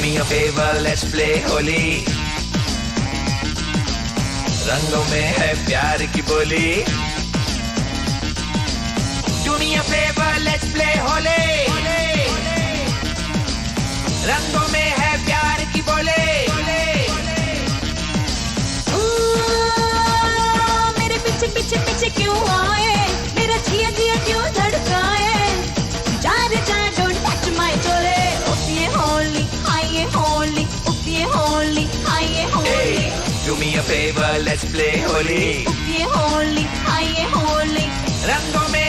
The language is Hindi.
me a favor, let's play Holi. रंगों में है प्यार की बोली। Do me a favor, let's play Holi. रंगों में है प्यार की बोली। मेरे पीछे पीछे पीछे क्यों आए, मेरा जिया जिया क्यों धड़काए। जा रे जा, don't touch my चोले। उपिए होली, आइए होली, उपिए होली, आइए Holi. Do me a favor, let's play Holi. उपिए Holi, आइए होली। रंगों में